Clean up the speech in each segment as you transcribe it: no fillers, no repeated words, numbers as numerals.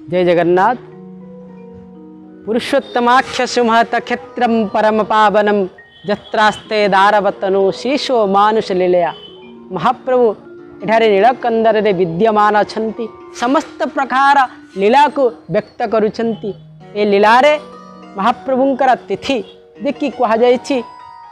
जय जगन्नाथ। पुरुषोत्तमाख्य सुमहत क्षेत्रम परम पावनम जत्रास्ते दारवतनु शीशो मानुष लीलया। महाप्रभु एठारे नीलकंदर रे विद्यमान अछंती, समस्त प्रकार लीला को व्यक्त करुछंती। ए लीलारे महाप्रभुंकर तिथि देखि कहा जायछि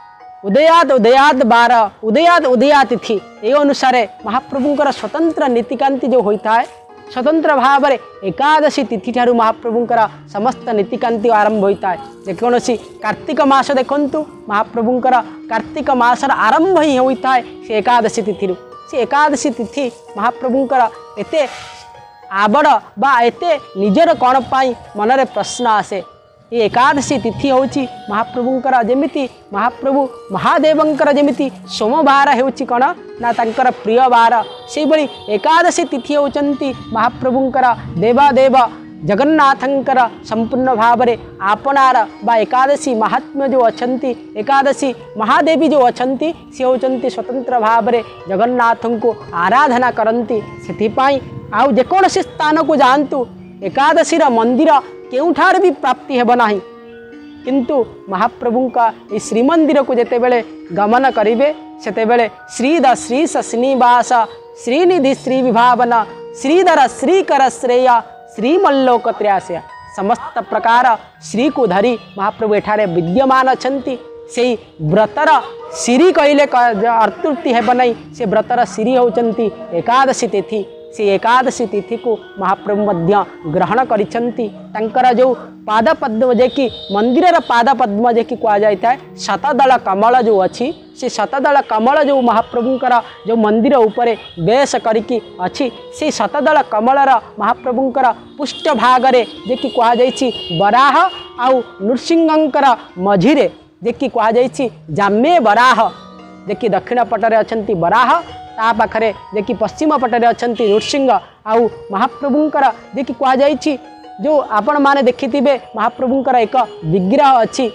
उदयात उदयात 12 उदयात उदया तिथि। ए अनुसार महाप्रभुंकर स्वतंत्र नीतिकांति जो होता है, स्वतंत्र भाव में एकादशी तिथि ठारू महाप्रभुंकर समस्त नीतिकांति आरंभ होता है। जेकोसी कार्तिक मास देखंतु, महाप्रभुंकर कार्तिक मासर आरंभ ही होता है से एकादशी तिथि। से एकादशी तिथि महाप्रभुंकर एते आबड़ बा एते निजर कौन पाई मनरे प्रश्न आसे। ये एकादशी तिथि होची महाप्रभुंकर जेमिति महाप्रभु महादेवंकर जेमिति सोमवार हेउची कौन ना तांकर प्रिय बार, से भली एकादशी तिथि होचंती महाप्रभुंकर देवादेव जगन्नाथंकर संपूर्ण भाव में आपनार बा एकादशी महात्म्य जो अछंती, एकादशी महादेवी जो अछंती से होचंती स्वतंत्र भाव में जगन्नाथं को आराधना करंती। सेथिपाई आउ जेकोसी स्थान को जानतु एकादशी मंदिर केउठार भी प्राप्ति हेब नाही, किंतु महाप्रभु का इस श्रीमंदिर को जेते बेले गमन करिवे सेतेबेले श्रीद श्रीस श्रीनिवास श्रीनिधि श्री विभावन श्रीधर श्रीकर श्रेय श्रीमल्लोक त्रयासया। समस्त प्रकार श्री को धरी महाप्रभु एठारे विद्यमान अछंती। से व्रतर श्री कहले अतृप्ति हेब नहीं, से व्रतर श्री होचंती एकादशी तिथि। से एकादशी तिथि को महाप्रभु मध्य ग्रहण करिछंती। तांकर जो पाद पद्म जे कि मंदिर पाद पद्म जे कि कहा जाता है, शतदल कमल जो अच्छी से शतदल कमल जो महाप्रभुंकर जो मंदिर उपरे बेस करिकी अच्छी, से शतदल कमलर महाप्रभुंकर पुष्ट भागरे जे कि कहा जाइछि बराह आउ नृसिंहंकर मझिरे जे कि कहा जाइछि जाम्ये बराह, जे कि दक्षिण पटरे अछंती बराह, ता पाखरे जे कि पश्चिम पटरे अछंती नृसिंह। आउ महाप्रभुंकर जे कि कहा जाइछि जो आपण माने देखिथिबे महाप्रभुंकर एक विग्रह अच्छी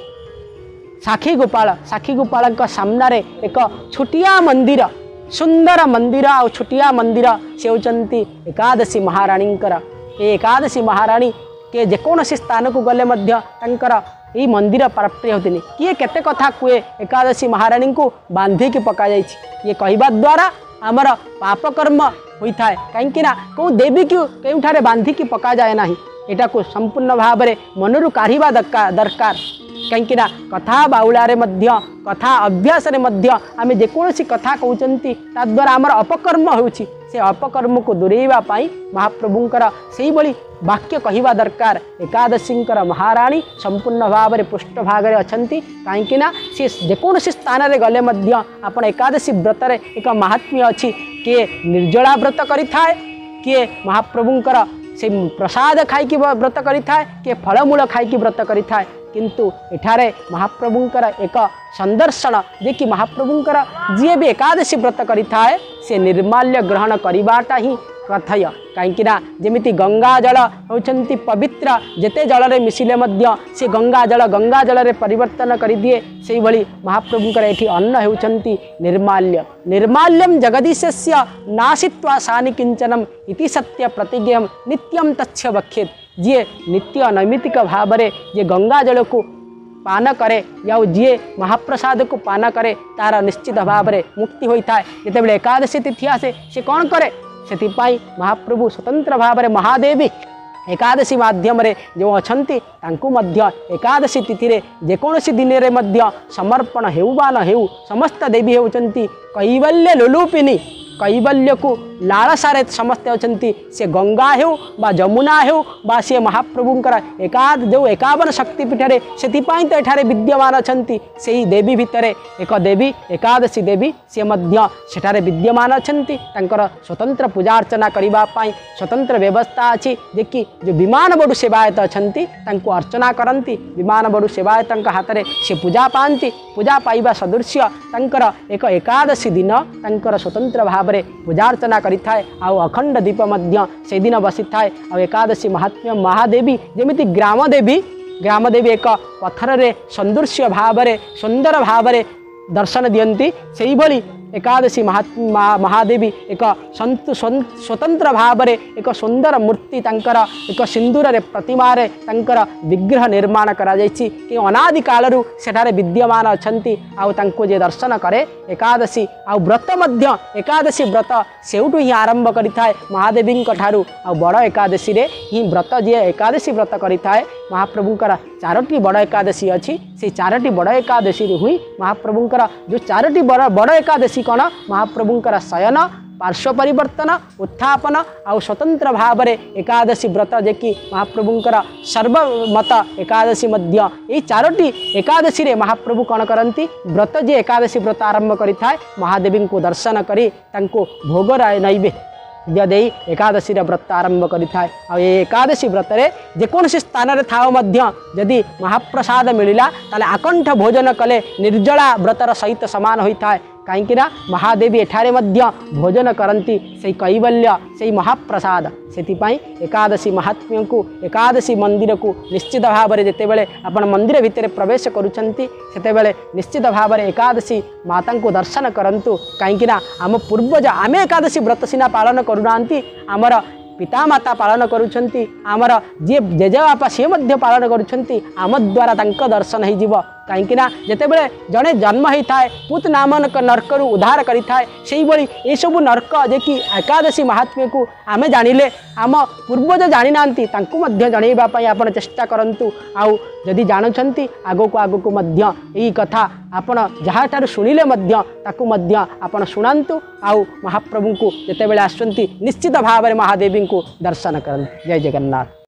साखी गोपाल। साखी गोपाल सामने एक छुटिया मंदिर, सुंदर मंदिर आ छुटिया मंदिर से होचंती एकादशी महाराणींकर। ए एकादशी महाराणी के जेकोसी स्थान को गले मध्य तांकर ई मंदिर प्राप्ति होतिनी। किए केते कथा कुए एकादशी महाराणी को बांधिकी पका जाइछि। ये कहवा द्वारा आमर पाप कर्म होता है, कहीं कौ देवी को केउठारे बांधिकी पका जाए ना, यहाँ को संपूर्ण भाव में मनरू काढ़ा दरकार। कहीं कथा बाउलारे मध्य कथा अभ्यास आम जेकोसी कथा कहते ताद्वारा आमर अपकर्म होउछि, से अपकर्म को दूरेवा पाई महाप्रभुंकर से भली वाक्य कहवा दरकार। एकादशींकर महाराणी संपूर्ण भाव में पृष्ठभाग अछंती, कहीं सी जेकोसी स्थान में गले मध्य आपण एकादशी व्रत एक महात्म्य अच्छी। किए निर्जला व्रत करि थाए, किए महाप्रभुंकर से प्रसाद खाई व्रत करि थाए, किए फलमूल खाई व्रत करि थाए। किंतु एठारे महाप्रभुंकर एक संदर्शन जे कि महाप्रभुंकर जी भी एकादशी व्रत करि थाए से निर्माल्य ग्रहण करिबाटा ही कथय। कहीं जमिति गंगा जल होचंती पवित्र, जेते जल रे मिसिले मध्य से गंगा जल रे परिवर्तन करि दिए, से भली महाप्रभुंकर एठी अन्न होचंती निर्माल्य। निर्माल्यम जगदीशस्य नाशित्वा सानि किंचनम इति सत्य प्रतिज्ञम नित्यम तच्छ वक्षेत। जी नित्य नैमित्तिक भाव में जे गंगा जल को पान करे या जी महाप्रसाद को पान करे तार निश्चित भाव में मुक्ति होता है। जितेबाला एकादशी तिथि आसे से कौन करे, से महाप्रभु स्वतंत्र भाव में महादेवी एकादशी माध्यम रे जो अछंती तांकु मध्य एकादशी तिथि रे जेकोसी दिन रे मध्य समर्पण हेउ बा न हेउ समस्त देवी होचंती कैवल्य लोलुपिनी। कैवल्य को लालसारे समस्त अछंती, से गंगा हेउ बा जमुना हेउ बा से महाप्रभुंकर जो 51 शक्तिपीठ रे सेथिपाई तो एठारे विद्यमान अछंती। सेही देवी भितरे एक देवी एकादशी देवी से मध्य सेठारे विद्यमान अछंती। तांकर स्वतंत्र पूजा अर्चना करिबा पाई स्वतंत्र व्यवस्था अछि, जे कि जो विमान बड़ू सेवायत अछंती तांको अर्चना करंती। विमान बड़ू सेवायत हाथ में से पूजा पाती। पूजा पाइबा सदृश्य तांकर एक एकादशी दिन तांकर स्वतंत्र भाव में पूजा अर्चना करिथाए। आउ अखंड दीप मध्य से दिन बसी थाए। आ एकादशी महात्म्य महादेवी जेमिति ग्राम देवी एक पत्थर रे सदृश्य भाव में सुंदर भाव में दर्शन दियंती, से भली एकादशी महादेवी एक स्वतंत्र भाव में एक सुंदर मूर्ति तंकर एक सिंदूर रे प्रतिमा रे तंकर विग्रह निर्माण करा जायछि कि अनादि कालरू सेठारे विद्यमान अछंती आउ तांको जे दर्शन करे एकादशी आउ व्रत मध्य एकादशी व्रत सेउटु ही आरंभ करिथाय महादेवी ठारू आउ बड़ एकादशी रे ही व्रत जे एकादशी व्रत करिथाय महाप्रभुंकर चारोटी बड़ एकादशी अच्छी से चारोटी बड़ एकादशी हुई महाप्रभुंकर जो चारोटी बड़ एकादशी कौन महाप्रभुंकर शयन पार्श्व परिवर्तन उत्थापन आउ स्वतंत्र भाव में एकादशी व्रत जे कि महाप्रभुंकर सर्वमत एकादशी मध्य ये चारोटी एकादशी रे महाप्रभु कौन करती व्रत जे एकादशी व्रत आरंभ करिथाय महादेवी को दर्शन करी तांको भोग नैवेद्य दे एकादशी व्रत आरंभ करिथाय आ ये एकादशी व्रत रे जेकोसी स्थान रे थाओ मध्य यदि महाप्रसाद मिलिला ताले आकंठ भोजन कले निर्जला व्रतर सहित समान होइथाय कहीं महादेवी एठारे मध्य भोजन करती से कैवल्य से महाप्रसाद से एकादशी महात्म्य को एकादशी मंदिर को निश्चित भाव में जिते बड़े आपण मंदिर भितर प्रवेश करुँचे निश्चित भाव में एकादशी माता को दर्शन करंतु कहीं आम पूर्वज आम एकादशी व्रत सीना पालन करूना आमर पितामाता पालन करुँच आमर जी जेजेबापा सी पालन करुँच आम द्वारा दर्शन हो कहीं जिते बड़े जड़े जन्म होता है पुत नामक नर्क उद्धार करें से ये सब नर्क जे कि एकादशी महात्म्य को आमे जानिले आम पूर्वज जानी ना जनवाई आप चेष्टा करूँ आउ जदि जानते आगक आगक यही कथा आपण जहाँ ठार शुणिले आपण शुणातु आउ महाप्रभु को जिते बड़े आसुँच निश्चित भाव में महादेवी को दर्शन करते। जय जगन्नाथ।